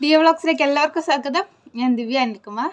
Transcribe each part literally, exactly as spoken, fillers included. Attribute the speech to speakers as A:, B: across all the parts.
A: Diya Vlogsലേക്ക് എല്ലാവർക്കും സ്വാഗതം. ഞാൻ ദിവ്യ അനിൽകുമാർ.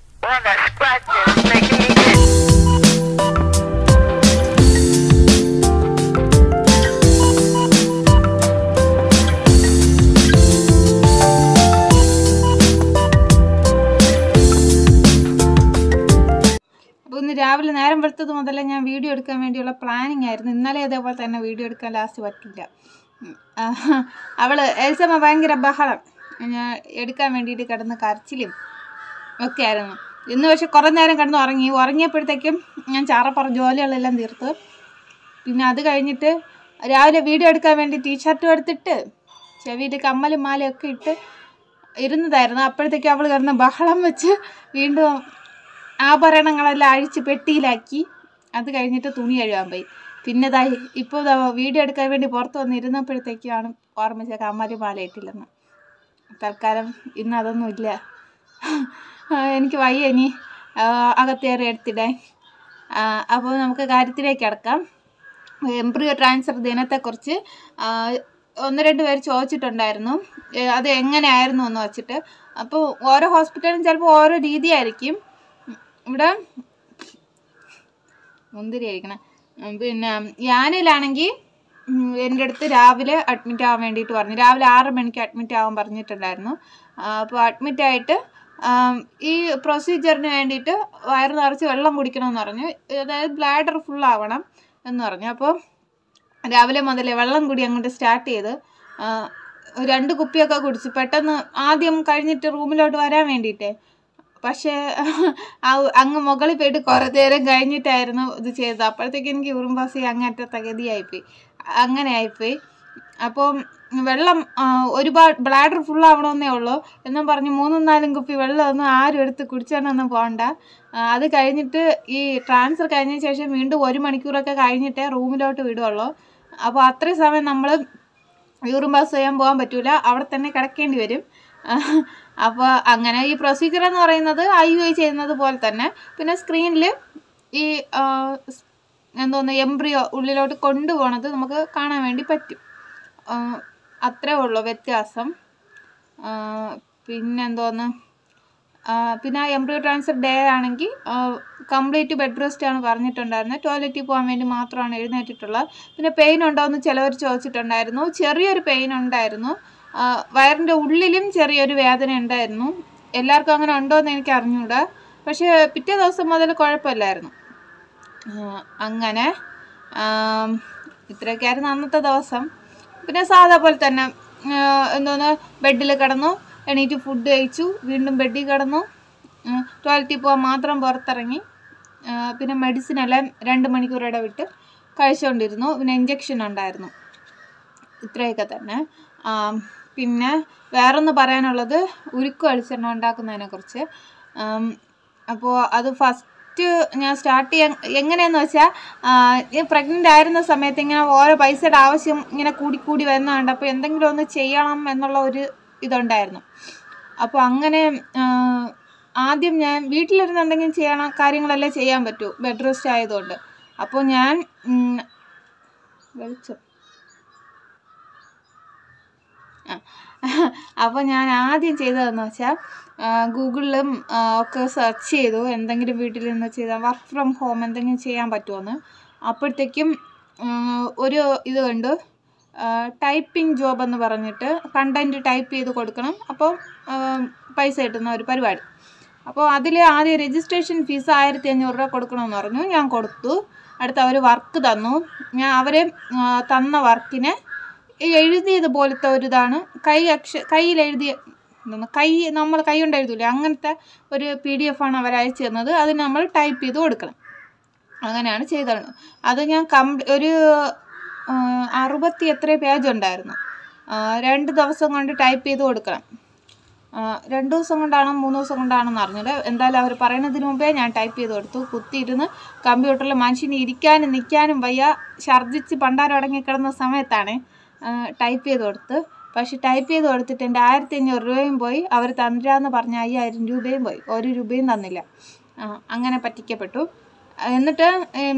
A: അപ്പോൾ ഇന്ന് രാവിലെ നേരം വെളുത്തത് മുതലേ ഞാൻ വീഡിയോ എടുക്കാൻ വേണ്ടിയുള്ള പ്ലാനിങ് ആയിരുന്നു. ഇന്നലെ അതേപോലെ തന്നെ വീഡിയോ എടുക്കാൻ ലാസ്റ്റ് പറ്റില്ല. അവൾ എൽസമ്മ ഭയങ്കര ബഹളം, ഞാൻ എടുക്കാൻ വേണ്ടിയിട്ട് കിടന്ന് കരച്ചിലും ഒക്കെ ആയിരുന്നു. ഇന്ന് പക്ഷെ കുറേ നേരം കിടന്ന് ഉറങ്ങി. ഉറങ്ങിയപ്പോഴത്തേക്കും ഞാൻ ചാറപ്പറ ജോലികളെല്ലാം തീർത്ത്. പിന്നെ അത് കഴിഞ്ഞിട്ട് രാവിലെ വീഡിയോ എടുക്കാൻ വേണ്ടി ടീഷർട്ടും എടുത്തിട്ട് ചെവിയിൽ കമ്മലും മാലയൊക്കെ ഇട്ട് ഇരുന്നതായിരുന്നു. അപ്പോഴത്തേക്കും അവൾ കിടന്ന് ബഹളം വെച്ച് വീണ്ടും ആഭരണങ്ങളെല്ലാം അഴിച്ച് പെട്ടിയിലാക്കി. അത് കഴിഞ്ഞിട്ട് തുണി കഴുകാൻ പോയി. പിന്നെ ഇതായി ഇപ്പോൾ വീഡിയോ എടുക്കാൻ വേണ്ടി പുറത്ത് വന്നിരുന്നപ്പോഴത്തേക്കാണ് ഓർമ്മിച്ച കമ്മല് മാല ഇട്ടില്ലെന്ന്. തൽക്കാലം ഇന്ന് അതൊന്നും ഇല്ല. എനിക്ക് വയ്യ ഇനി അകത്തേറി എടുത്തിടാൻ. അപ്പോൾ നമുക്ക് കാര്യത്തിലേക്ക് കിടക്കാം. എംബ്രിയോ ട്രാൻസ്ഫർ ദിനത്തെക്കുറിച്ച് ഒന്ന് രണ്ട് പേര് ചോദിച്ചിട്ടുണ്ടായിരുന്നു, അത് എങ്ങനെയായിരുന്നു എന്ന് വെച്ചിട്ട്. അപ്പോൾ ഓരോ ഹോസ്പിറ്റലും ചിലപ്പോൾ ഓരോ രീതിയായിരിക്കും. ഇവിടെ മുന്തിരി ആയിരിക്കണം. പിന്നെ യാനയിലാണെങ്കിൽ എൻ്റെ അടുത്ത് രാവിലെ അഡ്മിറ്റ് ആവാൻ വേണ്ടിയിട്ട് പറഞ്ഞു. രാവിലെ ആറ് മണിക്ക് അഡ്മിറ്റ് ആവാൻ പറഞ്ഞിട്ടുണ്ടായിരുന്നു. അപ്പോൾ അഡ്മിറ്റായിട്ട് ഈ പ്രൊസീജിയറിന് വേണ്ടിയിട്ട് വയറ് നിറച്ച് വെള്ളം കുടിക്കണമെന്ന് പറഞ്ഞു. അതായത് ബ്ലാഡർ ഫുൾ ആവണം എന്ന് പറഞ്ഞു. അപ്പോൾ രാവിലെ മുതലേ വെള്ളം കൂടി അങ്ങോട്ട് സ്റ്റാർട്ട് ചെയ്ത് രണ്ട് കുപ്പിയൊക്കെ കുടിച്ചു. പെട്ടെന്ന് ആദ്യം കഴിഞ്ഞിട്ട് റൂമിലോട്ട് വരാൻ വേണ്ടിയിട്ടേ. പക്ഷേ അങ്ങ് മുകളിൽ പോയിട്ട് കുറേ നേരം കഴിഞ്ഞിട്ടായിരുന്നു ഇത് ചെയ്തത്. അപ്പോഴത്തേക്ക് എനിക്ക് ഉറുമ്പാസി അങ്ങേറ്റ തകതിയായിപ്പോയി. അങ്ങനെ ആയിപ്പോയി. അപ്പോൾ വെള്ളം ഒരുപാട് ബ്ലാഡർ ഫുൾ ആവണമെന്നേ ഉള്ളൂ എന്നും പറഞ്ഞ് മൂന്നും നാലും കുപ്പി വെള്ളമൊന്നും ആരും എടുത്ത് കുടിച്ചോണ്ടൊന്നും പോകണ്ട. അത് കഴിഞ്ഞിട്ട് ഈ ട്രാൻസ്ഫർ കഴിഞ്ഞ ശേഷം വീണ്ടും ഒരു മണിക്കൂറൊക്കെ കഴിഞ്ഞിട്ടേ റൂമിലോട്ട് വിടുള്ളൂ. അപ്പോൾ അത്രയും സമയം നമ്മൾ യൂറിൻ പാസ് ചെയ്യാൻ പോകാൻ പറ്റില്ല, അവിടെ തന്നെ കിടക്കേണ്ടി വരും. അപ്പോൾ അങ്ങനെ ഈ പ്രൊസീജിയർ എന്ന് പറയുന്നത് ഐ യു ഐ ചെയ്യുന്നത് പോലെ തന്നെ. പിന്നെ സ്ക്രീനിൽ ഈ എന്തോന്ന് എംബ്രിയോ ഉള്ളിലോട്ട് കൊണ്ടുപോകണത് നമുക്ക് കാണാൻ വേണ്ടി പറ്റും. അത്രേ ഉള്ളൂ വ്യത്യാസം. പിന്നെന്തോന്ന് പിന്നെ ആ എംബ്രിയോ ട്രാൻസ്ഫർ ഡേ ആണെങ്കിൽ കംപ്ലീറ്റ് ബെഡ് റെസ്റ്റ് ആണ് പറഞ്ഞിട്ടുണ്ടായിരുന്നത്. ടോയ്ലറ്റിൽ പോകാൻ വേണ്ടി മാത്രമാണ് എഴുന്നേറ്റിട്ടുള്ളത്. പിന്നെ പെയിൻ ഉണ്ടോ എന്ന് ചിലവർ ചോദിച്ചിട്ടുണ്ടായിരുന്നു. ചെറിയൊരു പെയിൻ ഉണ്ടായിരുന്നു. വയറിൻ്റെ ഉള്ളിലും ചെറിയൊരു വേദന ഉണ്ടായിരുന്നു. എല്ലാവർക്കും അങ്ങനെ ഉണ്ടോ എന്ന് എനിക്ക് അറിഞ്ഞൂടാ. പക്ഷേ പിറ്റേ ദിവസം മുതൽ കുഴപ്പമില്ലായിരുന്നു. അങ്ങനെ ഇത്രയൊക്കെയായിരുന്നു അന്നത്തെ ദിവസം. പിന്നെ സാധാ പോലെ തന്നെ എന്തോന്ന് ബെഡിൽ കിടന്നു, എണീറ്റ് ഫുഡ് കഴിച്ചു, വീണ്ടും ബെഡിൽ കിടന്നു, ടോയ്ലറ്റിൽ പോകാൻ മാത്രം പുറത്തിറങ്ങി. പിന്നെ മെഡിസിനെല്ലാം രണ്ട് മണിക്കൂർ ഇടവിട്ട് കഴിച്ചുകൊണ്ടിരുന്നു. പിന്നെ ഇഞ്ചക്ഷൻ ഉണ്ടായിരുന്നു. ഇത്രയൊക്കെ തന്നെ. പിന്നെ വേറൊന്ന് പറയാനുള്ളത് ഉരുക്ക് വെളിച്ചെണ്ണ ഉണ്ടാക്കുന്നതിനെ കുറിച്ച്. അപ്പോൾ അത് ഫസ്റ്റ് ഞാൻ സ്റ്റാർട്ട് ചെയ്യാൻ എങ്ങനെയാന്ന് വെച്ചാൽ, ഞാൻ പ്രഗ്നൻ്റ് ആയിരുന്ന സമയത്ത് ഇങ്ങനെ ഓരോ പൈസയുടെ ആവശ്യം ഇങ്ങനെ കൂടി കൂടി വരുന്നതുകൊണ്ട് അപ്പോൾ എന്തെങ്കിലും ഒന്ന് ചെയ്യണം എന്നുള്ള ഒരു ഇതുണ്ടായിരുന്നു. അപ്പോൾ അങ്ങനെ ആദ്യം ഞാൻ വീട്ടിലിരുന്ന് എന്തെങ്കിലും ചെയ്യണം കാര്യങ്ങളല്ലേ ചെയ്യാൻ പറ്റൂ, ബെഡ് റെസ്റ്റ് ആയതുകൊണ്ട്. അപ്പോൾ ഞാൻ വെളിച്ചം അപ്പോൾ ഞാൻ ആദ്യം ചെയ്തതെന്ന് വെച്ചാൽ ഗൂഗിളിലും ഒക്കെ സെർച്ച് ചെയ്തു എന്തെങ്കിലും വീട്ടിൽ നിന്ന് ചെയ്താൽ വർക്ക് ഫ്രം ഹോം എന്തെങ്കിലും ചെയ്യാൻ പറ്റുമോയെന്ന്. അപ്പോഴത്തേക്കും ഒരു ഇത് കണ്ടു, ടൈപ്പിംഗ് ജോബ് എന്ന് പറഞ്ഞിട്ട് കണ്ടൻറ്റ് ടൈപ്പ് ചെയ്ത് കൊടുക്കണം, അപ്പോൾ പൈസ കിട്ടുന്ന ഒരു പരിപാടി. അപ്പോൾ അതിൽ ആദ്യം രജിസ്ട്രേഷൻ ഫീസ് ആയിരത്തി അഞ്ഞൂറ് രൂപ കൊടുക്കണമെന്ന് പറഞ്ഞു. ഞാൻ കൊടുത്തു. അടുത്ത് അവർ വർക്ക് തന്നു. ഞാൻ അവർ തന്ന വർക്കിന് എഴുതിയത് പോലത്തെ ഒരിതാണ്, കൈ അക്ഷ കയ്യിൽ എഴുതിയ എന്താണ് കൈ നമ്മൾ കൈ കൊണ്ട് എഴുതൂലേ അങ്ങനത്തെ ഒരു പി ഡി എഫ് ആണ് അവർ അയച്ചു തന്നത്. അത് നമ്മൾ ടൈപ്പ് ചെയ്ത് കൊടുക്കണം. അങ്ങനെയാണ് ചെയ്തത്. അത് ഞാൻ കംപ്ലീ ഒരു അറുപത്തി എത്ര പേജ് ഉണ്ടായിരുന്നു. രണ്ട് ദിവസം കൊണ്ട് ടൈപ്പ് ചെയ്ത് കൊടുക്കണം. രണ്ട് ദിവസം കൊണ്ടാണോ മൂന്ന് ദിവസം കൊണ്ടാണെന്ന് അറിഞ്ഞില്ല. എന്തായാലും അവർ പറയുന്നതിന് മുമ്പേ ഞാൻ ടൈപ്പ് ചെയ്ത് കൊടുത്തു. കുത്തിയിരുന്ന് കമ്പ്യൂട്ടറിൽ മനുഷ്യന് ഇരിക്കാനും നിൽക്കാനും വയ്യ, ഛർദ്ദിച്ച് പണ്ടാരം അടങ്ങിക്കിടന്ന സമയത്താണ് ടൈപ്പ് ചെയ്ത് കൊടുത്ത്. പക്ഷെ ടൈപ്പ് ചെയ്ത് കൊടുത്തിട്ട് എൻ്റെ ആയിരത്തി അഞ്ഞൂറ് രൂപയും പോയി, അവർ തന്നിരാന്ന് പറഞ്ഞ അയ്യായിരം രൂപയും പോയി. ഒരു രൂപയും തന്നില്ല. അങ്ങനെ പറ്റിക്കപ്പെട്ടു. എന്നിട്ട്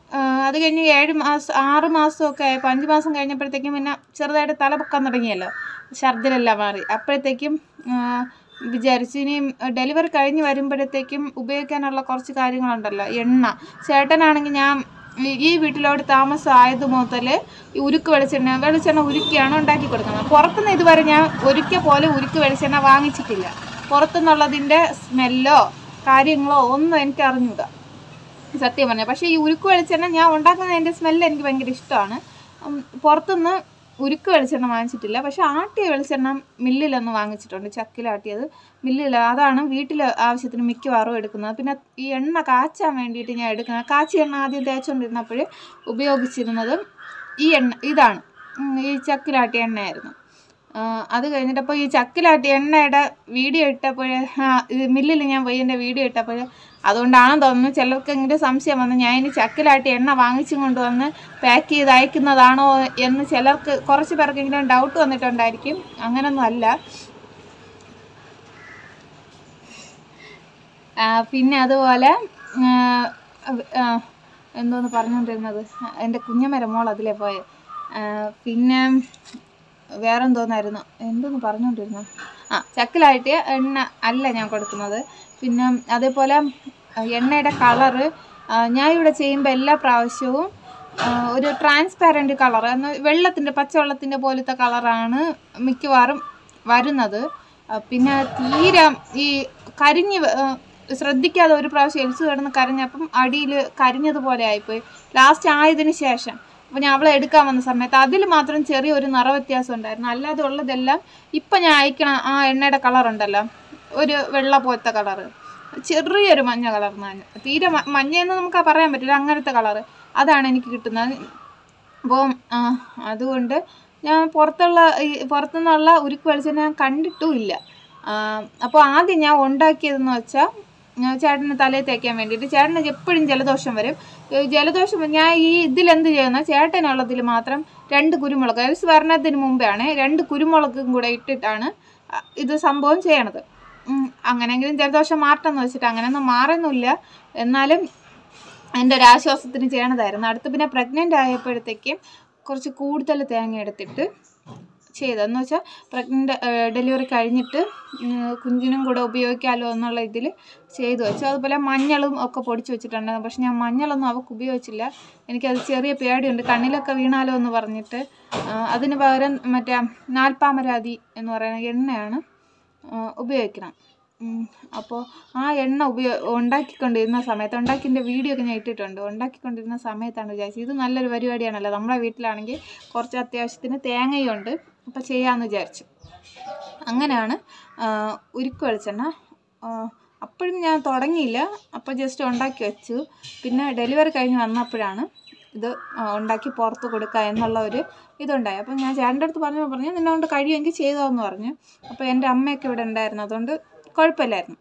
A: അത് കഴിഞ്ഞ് ഏഴ് മാസം ആറ് മാസമൊക്കെ ആയപ്പോൾ അഞ്ച് മാസം കഴിഞ്ഞപ്പോഴത്തേക്കും പിന്നെ ചെറുതായിട്ട് തല പൊക്കാൻ തുടങ്ങിയല്ലോ, ഛർദിലെല്ലാം മാറി. അപ്പോഴത്തേക്കും വിചാരിച്ചു ഇനി ഡെലിവറി കഴിഞ്ഞ് വരുമ്പോഴത്തേക്കും ഉപയോഗിക്കാനുള്ള കുറച്ച് കാര്യങ്ങളുണ്ടല്ലോ, എണ്ണ. ചേട്ടനാണെങ്കിൽ ഞാൻ ഈ വീട്ടിലോട്ട് താമസം ആയത് മുതൽ ഈ ഉരുക്ക് വെളിച്ചെണ്ണ വെളിച്ചെണ്ണ ഉരുക്കിയാണ് ഉണ്ടാക്കി കൊടുക്കുന്നത്. പുറത്തുനിന്ന് ഇതുവരെ ഞാൻ ഒരിക്കൽ പോലെ ഉരുക്ക് വെളിച്ചെണ്ണ വാങ്ങിച്ചിട്ടില്ല. പുറത്തുനിന്നുള്ളതിൻ്റെ സ്മെല്ലോ കാര്യങ്ങളോ ഒന്നും എനിക്ക് അറിഞ്ഞൂടാ സത്യം പറഞ്ഞാൽ. പക്ഷേ ഈ ഉരുക്ക് വെളിച്ചെണ്ണ ഞാൻ ഉണ്ടാക്കുന്നതിൻ്റെ സ്മെല്ല് എനിക്ക് ഭയങ്കര ഇഷ്ടമാണ്. പുറത്തുനിന്ന് ഉരുക്ക് വെളിച്ചെണ്ണ വാങ്ങിച്ചിട്ടില്ല. പക്ഷേ ആട്ടിയ വെളിച്ചെണ്ണ മില്ലിലൊന്ന് വാങ്ങിച്ചിട്ടുണ്ട്, ചക്കിലാട്ടിയത് മില്ലിൽ. അതാണ് വീട്ടിൽ ആവശ്യത്തിന് മിക്കവാറും എടുക്കുന്നത്. പിന്നെ ഈ എണ്ണ കാച്ചാൻ വേണ്ടിയിട്ട് ഞാൻ എടുക്കുന്നത്, കാച്ചി എണ്ണ ആദ്യം തേച്ചുകൊണ്ടിരുന്നപ്പോൾ ഉപയോഗിച്ചിരുന്നത് ഈ എണ്ണ ഇതാണ്, ഈ ചക്കിലാട്ടിയ എണ്ണയായിരുന്നു. അത് കഴിഞ്ഞിട്ടപ്പോൾ ഈ ചക്കിലാട്ടിയ എണ്ണയുടെ വീഡിയോ ഇട്ടപ്പോൾ മില്ലിൽ ഞാൻ പോയി എൻ്റെ വീഡിയോ ഇട്ടപ്പോൾ അതുകൊണ്ടാണെന്ന് തോന്നുന്നു ചിലർക്കെങ്കിലും സംശയം വന്നു ഞാൻ ഇനി ചക്കിലാട്ടിയ എണ്ണ വാങ്ങിച്ചും കൊണ്ടുവന്ന് പാക്ക് ചെയ്ത് അയക്കുന്നതാണോ എന്ന് ചിലർക്ക് കുറച്ച് പേർക്കെങ്കിലും ഡൗട്ട് വന്നിട്ടുണ്ടായിരിക്കും. അങ്ങനൊന്നും അല്ല. പിന്നെ അതുപോലെ എന്തോന്ന് പറഞ്ഞുകൊണ്ടിരുന്നത്, എൻ്റെ കുഞ്ഞമ്മര മോൾ അതിലേ പോയത്. പിന്നെ വേറെ എന്തോന്നായിരുന്നു എന്തോന്ന് പറഞ്ഞുകൊണ്ടിരുന്നു ആ ചക്കിലാട്ടിയ എണ്ണ അല്ല ഞാൻ കൊടുക്കുന്നത്. പിന്നെ അതേപോലെ എണ്ണയുടെ കളറ് ഞാൻ ഇവിടെ ചെയ്യുമ്പോൾ എല്ലാ പ്രാവശ്യവും ഒരു ട്രാൻസ്പാരൻറ്റ് കളർ എന്ന് വെള്ളത്തിൻ്റെ പച്ചവെള്ളത്തിൻ്റെ പോലത്തെ കളറാണ് മിക്കവാറും വരുന്നത്. പിന്നെ തീരെ ഈ കരിഞ്ഞ് ശ്രദ്ധിക്കാതെ ഒരു പ്രാവശ്യം എൽസ് കിടന്ന് കരഞ്ഞപ്പം അടിയിൽ കരിഞ്ഞതുപോലെ ആയിപ്പോയി. ലാസ്റ്റ് ആയതിനു ശേഷം അപ്പോൾ ഞാൻ അവളെ എടുക്കാൻ വന്ന സമയത്ത് അതിൽ മാത്രം ചെറിയൊരു നിറ വ്യത്യാസം ഉണ്ടായിരുന്നു. അല്ലാതെ ഉള്ളതെല്ലാം ഇപ്പം ഞാൻ അയക്കണ ആ എണ്ണയുടെ കളറുണ്ടല്ലോ, ഒരു വെള്ള പോലത്തെ കളറ്, ചെറിയൊരു മഞ്ഞ കളർ, തീരെ മഞ്ഞയെന്ന് നമുക്ക് പറയാൻ പറ്റില്ല, അങ്ങനത്തെ കളറ് അതാണ് എനിക്ക് കിട്ടുന്നത്. അപ്പോൾ അതുകൊണ്ട് ഞാൻ പുറത്തുള്ള ഈ പുറത്തുനിന്നുള്ള ഉരുക്ക് വെളിച്ചെണ്ണ ഞാൻ കണ്ടിട്ടും ഇല്ല. അപ്പോൾ ആദ്യം ഞാൻ ഉണ്ടാക്കിയതെന്ന് വെച്ചാൽ ചേട്ടന് തലയിൽ തേക്കാൻ വേണ്ടിയിട്ട്. ചേട്ടന് എപ്പോഴും ജലദോഷം വരും. ജലദോഷം ഞാൻ ഈ ഇതിലെന്ത് ചെയ്യുന്ന ചേട്ടനുള്ളതിൽ മാത്രം രണ്ട് കുരുമുളക് എൽസ് വരണതിന് മുമ്പാണ് രണ്ട് കുരുമുളകും കൂടെ ഇട്ടിട്ടാണ് ഇത് സംഭവം ചെയ്യണത്. അങ്ങനെയെങ്കിലും ജലദോഷം മാറട്ടെന്ന് വെച്ചിട്ട് അങ്ങനെയൊന്നും മാറുന്നില്ല, എന്നാലും എൻ്റെ ഒരു ആശ്വാസത്തിന് ചെയ്യണതായിരുന്നു. അടുത്ത് പിന്നെ പ്രഗ്നൻ്റ് ആയപ്പോഴത്തേക്കും കുറച്ച് കൂടുതൽ തേങ്ങ എടുത്തിട്ട് ചെയ്തതെന്ന് വെച്ചാൽ പ്രഗ്നൻ്റ് ഡെലിവറി കഴിഞ്ഞിട്ട് കുഞ്ഞിനും കൂടെ ഉപയോഗിക്കാമല്ലോ എന്നുള്ള ഇതിൽ ചെയ്തു വെച്ചു. അതുപോലെ മഞ്ഞളും ഒക്കെ പൊടിച്ച് വെച്ചിട്ടുണ്ടായിരുന്നു. പക്ഷെ ഞാൻ മഞ്ഞളൊന്നും അവൾക്ക് ഉപയോഗിച്ചില്ല, എനിക്കത് ചെറിയ പേടിയുണ്ട് കണ്ണിലൊക്കെ വീണാലോ എന്ന് പറഞ്ഞിട്ട്. അതിന് പകരം മറ്റേ നാൽപ്പാമരാതി എന്ന് പറയുന്ന എണ്ണയാണ് ഉപയോഗിക്കണം. അപ്പോൾ ആ എണ്ണ ഉപയോ ഉണ്ടാക്കിക്കൊണ്ടിരുന്ന സമയത്ത് ഉണ്ടാക്കിൻ്റെ വീഡിയോ ഒക്കെ ഞാൻ ഇട്ടിട്ടുണ്ട്. ഉണ്ടാക്കിക്കൊണ്ടിരുന്ന സമയത്താണ് വിചാരിച്ചത് ഇത് നല്ലൊരു പരിപാടിയാണല്ലോ, നമ്മളെ വീട്ടിലാണെങ്കിൽ കുറച്ച് അത്യാവശ്യത്തിന് തേങ്ങയുണ്ട്, അപ്പോൾ ചെയ്യാമെന്ന് വിചാരിച്ചു. അങ്ങനെയാണ് ഉരുക്ക് വെളിച്ചെണ്ണ. അപ്പോഴും ഞാൻ തുടങ്ങിയില്ല, അപ്പോൾ ജസ്റ്റ് ഉണ്ടാക്കി വെച്ചു. പിന്നെ ഡെലിവറി കഴിഞ്ഞ് വന്നപ്പോഴാണ് ഇത് ഉണ്ടാക്കി പുറത്ത് കൊടുക്കുക എന്നുള്ള ഒരു ഇതുണ്ടായി. അപ്പം ഞാൻ ചേട്ടൻ്റെ അടുത്ത് പറഞ്ഞു പറഞ്ഞു നിന്നെ കൊണ്ട് കഴിയുമെങ്കിൽ ചെയ്തോന്ന് പറഞ്ഞു. അപ്പോൾ എൻ്റെ അമ്മയൊക്കെ ഇവിടെ ഉണ്ടായിരുന്നു, അതുകൊണ്ട് കുഴപ്പമില്ലായിരുന്നു.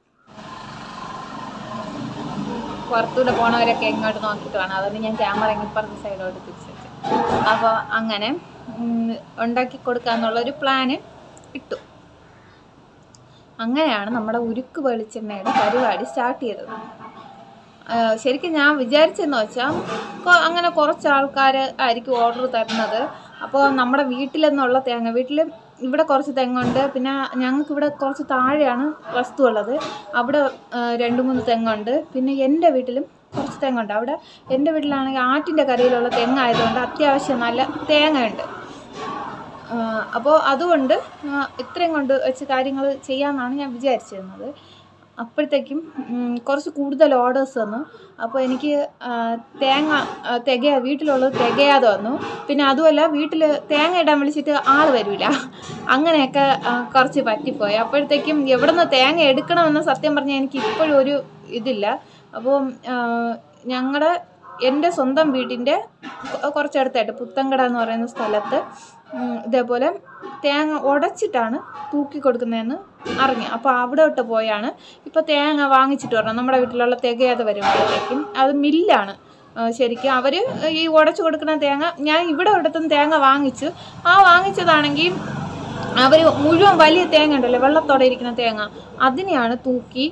A: പുറത്തൂടെ പോണവരൊക്കെ എങ്ങോട്ട് നോക്കിയിട്ട് വേണം, അതുകൊണ്ട് ഞാൻ ക്യാമറ ഇപ്പുറത്തെ സൈഡോട്ട് തിരിച്ചു വെച്ചു. അപ്പോൾ അങ്ങനെ ഉണ്ടാക്കി കൊടുക്കുക എന്നുള്ളൊരു പ്ലാന് ഇട്ടു. അങ്ങനെയാണ് നമ്മുടെ ഉരുക്ക് വെളിച്ചെണ്ണയുടെ പരിപാടി സ്റ്റാർട്ട് ചെയ്തത്. ശരിക്കും ഞാൻ വിചാരിച്ചെന്ന് വെച്ചാൽ അങ്ങനെ കുറച്ച് ആൾക്കാർ ആയിരിക്കും ഓർഡർ തരുന്നത്. അപ്പോൾ നമ്മുടെ വീട്ടിൽ നിന്നുള്ള തേങ്ങ, വീട്ടിൽ ഇവിടെ കുറച്ച് തെങ്ങുണ്ട്, പിന്നെ ഞങ്ങൾക്ക് ഇവിടെ കുറച്ച് താഴെയാണ് വസ്തു ഉള്ളത്, അവിടെ രണ്ട് മൂന്ന് തെങ്ങുണ്ട്. പിന്നെ എൻ്റെ വീട്ടിലും കുറച്ച് തെങ്ങുണ്ട്. അവിടെ എൻ്റെ വീട്ടിലാണെങ്കിൽ ആറ്റിൻ്റെ കരയിലുള്ള തെങ്ങായതുകൊണ്ട് അത്യാവശ്യം നല്ല തേങ്ങയുണ്ട്. അപ്പോൾ അതുകൊണ്ട് ഇത്രയും കൊണ്ട് വെച്ച് കാര്യങ്ങൾ ചെയ്യാമെന്നാണ് ഞാൻ വിചാരിച്ചിരുന്നത്. അപ്പോഴത്തേക്കും കുറച്ച് കൂടുതൽ ഓർഡേഴ്സ് വന്നു. അപ്പോൾ എനിക്ക് തേങ്ങ തികയാ വീട്ടിലുള്ളത് തികയാതെ വന്നു. പിന്നെ അതുമല്ല വീട്ടിൽ തേങ്ങ ഇടാൻ വിളിച്ചിട്ട് ആൾ വരില്ല, അങ്ങനെയൊക്കെ കുറച്ച് പറ്റിപ്പോയി. അപ്പോഴത്തേക്കും എവിടെ നിന്ന് തേങ്ങ എടുക്കണമെന്ന് സത്യം പറഞ്ഞാൽ എനിക്ക് ഇപ്പോഴും ഒരു ഇതില്ല. അപ്പോൾ ഞങ്ങളുടെ എൻ്റെ സ്വന്തം വീടിൻ്റെ കുറച്ചടുത്തായിട്ട് പുത്തങ്കട എന്ന് പറയുന്ന സ്ഥലത്ത് ഇതേപോലെ തേങ്ങ ഉടച്ചിട്ടാണ് തൂക്കി കൊടുക്കുന്നതെന്ന് അറിഞ്ഞു. അപ്പോൾ അവിടെ തൊട്ട് പോയാണ് ഇപ്പോൾ തേങ്ങ വാങ്ങിച്ചിട്ട് വരണം. നമ്മുടെ വീട്ടിലുള്ള തികയാതെ വരുമ്പോഴത്തേക്കും അത് മില്ലാണ് ശരിക്കും. അവർ ഈ ഉടച്ചു കൊടുക്കുന്ന തേങ്ങ ഞാൻ ഇവിടെ ഒരിടത്തും തേങ്ങ വാങ്ങിച്ചു. ആ വാങ്ങിച്ചതാണെങ്കിൽ അവർ മുഴുവൻ വലിയ തേങ്ങ ഉണ്ടല്ലോ വെള്ളത്തോടെ ഇരിക്കുന്ന തേങ്ങ, അതിനെയാണ് തൂക്കി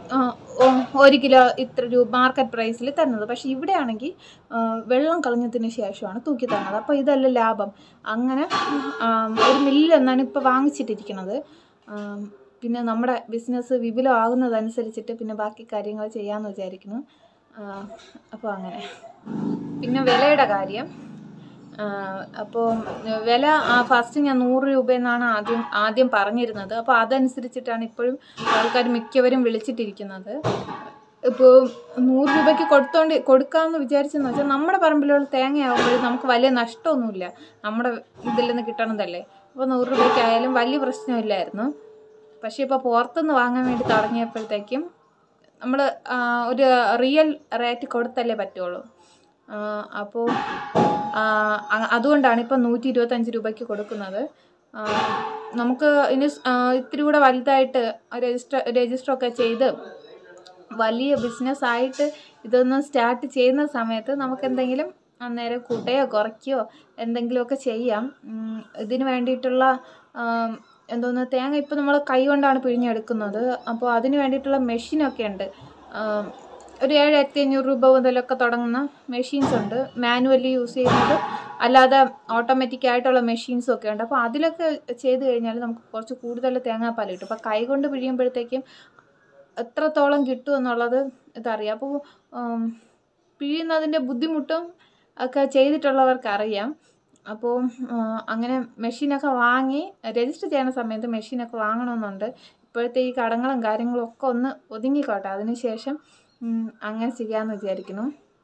A: ഒരു കിലോ ഇത്ര രൂപ മാർക്കറ്റ് പ്രൈസിൽ തരുന്നത്. പക്ഷേ ഇവിടെയാണെങ്കിൽ വെള്ളം കളഞ്ഞതിന് ശേഷമാണ് തൂക്കി തരുന്നത്. അപ്പോൾ ഇതല്ല ലാഭം. അങ്ങനെ ഒരു മില്ലിൽ എന്നാണ് ഇപ്പോൾ വാങ്ങിച്ചിട്ടിരിക്കുന്നത്. പിന്നെ നമ്മുടെ ബിസിനസ് വിപുലമാകുന്നതനുസരിച്ചിട്ട് പിന്നെ ബാക്കി കാര്യങ്ങൾ ചെയ്യാമെന്ന് വിചാരിക്കുന്നു. അപ്പോൾ അങ്ങനെ പിന്നെ വിലയുടെ കാര്യം. അപ്പോൾ വില ഫസ്റ്റ് ഞാൻ നൂറ് രൂപയെന്നാണ് ആദ്യം ആദ്യം പറഞ്ഞിരുന്നത്. അപ്പോൾ അതനുസരിച്ചിട്ടാണ് ഇപ്പോഴും ആൾക്കാർ മിക്കവരും വിളിച്ചിട്ടിരിക്കുന്നത്. ഇപ്പോൾ നൂറ് രൂപയ്ക്ക് കൊടുത്തോണ്ട് കൊടുക്കാമെന്ന് വിചാരിച്ചെന്ന് വെച്ചാൽ നമ്മുടെ പറമ്പിലുള്ള തേങ്ങയാകുമ്പോഴും നമുക്ക് വലിയ നഷ്ടമൊന്നുമില്ല, നമ്മുടെ ഇതിൽ നിന്ന് കിട്ടണതല്ലേ. അപ്പോൾ നൂറ് രൂപയ്ക്കായാലും വലിയ പ്രശ്നമില്ലായിരുന്നു. പക്ഷേ ഇപ്പോൾ പുറത്തുനിന്ന് വാങ്ങാൻ വേണ്ടി തുടങ്ങിയപ്പോഴത്തേക്കും നമ്മൾ ഒരു റിയൽ റേറ്റ് കൊടുത്തല്ലേ പറ്റുള്ളൂ. അപ്പോൾ അതുകൊണ്ടാണ് ഇപ്പം നൂറ്റി ഇരുപത്തഞ്ച് രൂപയ്ക്ക് കൊടുക്കുന്നത്. നമുക്ക് ഇനി ഇത്തിരി കൂടെ വലുതായിട്ട് രജിസ്റ്റർ രജിസ്റ്ററൊക്കെ ചെയ്ത് വലിയ ബിസിനസ്സായിട്ട് ഇതൊന്ന് സ്റ്റാർട്ട് ചെയ്യുന്ന സമയത്ത് നമുക്ക് എന്തെങ്കിലും അന്നേരം കൂട്ടുകയോ കുറയ്ക്കുകയോ എന്തെങ്കിലുമൊക്കെ ചെയ്യാം. ഇതിന് വേണ്ടിയിട്ടുള്ള എന്തോന്ന് തേങ്ങ ഇപ്പോൾ നമ്മൾ കൈ കൊണ്ടാണ് പിഴിഞ്ഞെടുക്കുന്നത്. അപ്പോൾ അതിന് വേണ്ടിയിട്ടുള്ള മെഷീനൊക്കെ ഉണ്ട്. ഒരു ഏഴ് ആയിരത്തി അഞ്ഞൂറ് രൂപ മുതലൊക്കെ തുടങ്ങുന്ന മെഷീൻസ് ഉണ്ട്. മാനുവലി യൂസ് ചെയ്യുന്നത് അല്ലാതെ ഓട്ടോമാറ്റിക് ആയിട്ടുള്ള മെഷീൻസും ഒക്കെ ഉണ്ട്. അപ്പോൾ അതിലൊക്കെ ചെയ്ത് കഴിഞ്ഞാൽ നമുക്ക് കുറച്ച് കൂടുതൽ തേങ്ങാപ്പാൽ കിട്ടും. അപ്പോൾ കൈ കൊണ്ട് പിഴിയുമ്പോഴത്തേക്കും എത്രത്തോളം കിട്ടും എന്നുള്ളത് ഇതറിയാം. അപ്പോൾ പിഴിയുന്നതിൻ്റെ ബുദ്ധിമുട്ടും ഒക്കെ ചെയ്തിട്ടുള്ളവർക്കറിയാം. അപ്പോൾ അങ്ങനെ മെഷീനൊക്കെ വാങ്ങി രജിസ്റ്റർ ചെയ്യുന്ന സമയത്ത് മെഷീനൊക്കെ വാങ്ങണമെന്നുണ്ട്. ഇപ്പോഴത്തെ ഈ കടങ്ങളും കാര്യങ്ങളും ഒക്കെ ഒന്ന് ഒതുങ്ങിക്കോട്ടെ, അതിന് ശേഷം അങ്ങനെ ചെയ്യാമെന്ന് വിചാരിക്കുന്നു.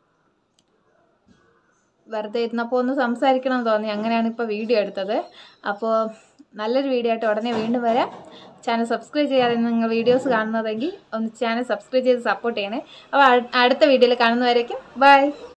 A: വെറുതെ ഇരുന്നപ്പോൾ ഒന്ന് സംസാരിക്കണം എന്ന് തോന്നി, അങ്ങനെയാണ് ഇപ്പോൾ വീഡിയോ എടുത്തത്. അപ്പോൾ നല്ലൊരു വീഡിയോ ആയിട്ട് ഉടനെ വീണ്ടും വരാം. ചാനൽ സബ്സ്ക്രൈബ് ചെയ്യാതെ നിങ്ങൾ വീഡിയോസ് കാണുന്നതെങ്കിൽ ഒന്ന് ചാനൽ സബ്സ്ക്രൈബ് ചെയ്ത് സപ്പോർട്ട് ചെയ്യണേ. അപ്പോൾ അടുത്ത വീഡിയോയിൽ കാണുന്നവരേക്കും ബൈ.